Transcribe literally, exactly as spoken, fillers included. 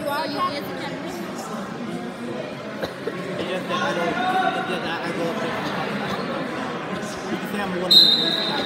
you are you happy? is a cannabis? It's just that I don't, it's just that I go up there. You can say I'm one of the